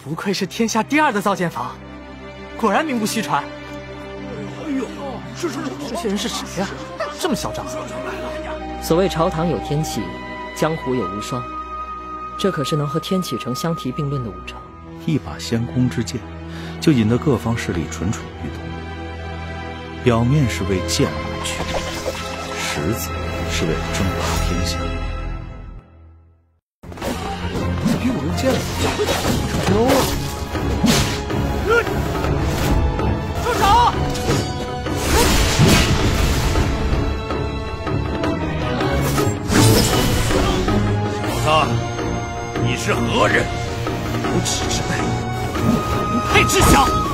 不愧是天下第2的造剑坊，果然名不虚传。 哎呦，这些人是谁呀？这么嚣张！ 所谓朝堂有天启，江湖有无双，这可是能和天启城相提并论的武城。 一把仙空之剑，就引得各方势力蠢蠢欲动。表面是为剑而去，实则是为了争霸天下。 你比我用剑牛啊！ 住手！ 小子，你是何人？ 无耻之辈，不配知晓！